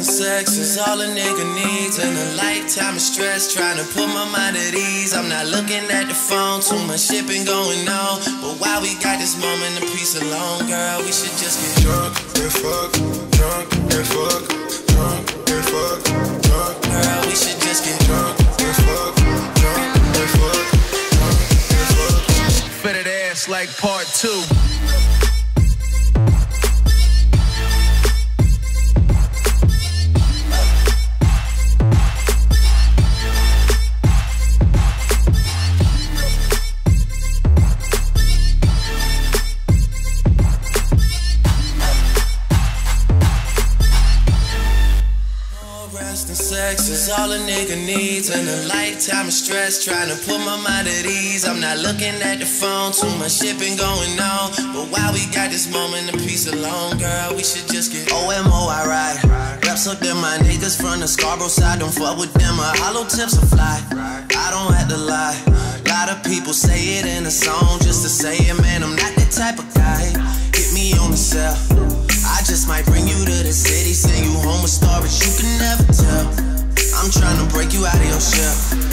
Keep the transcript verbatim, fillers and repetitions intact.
and sex is all a nigga needs, and a lifetime of stress trying to put my mind at ease. I'm not looking at the phone, too much shit been going on, but while we got this moment of peace alone, girl, we should just get drunk and fuck, drunk and fuck, drunk and fuck, drunk. Girl, we should just get drunk and fuck, drunk and fuck, drunk and fuck. Fitted ass like part two. Sex is all a nigga needs, and a lifetime of stress trying to put my mind at ease. I'm not looking at the phone, too much shit been going on, but while we got this moment of peace alone, girl, we should just get O M O I ride. Reps up them my niggas from the Scarborough side, don't fuck with them, my hollow tips will fly. I don't have to lie, a lot of people say it in a song just to say it, man, I'm not that type of guy. Hit me on the cell, I just might bring you to the city, send you home with stories you can never tell. I'm tryna break you out of your shell.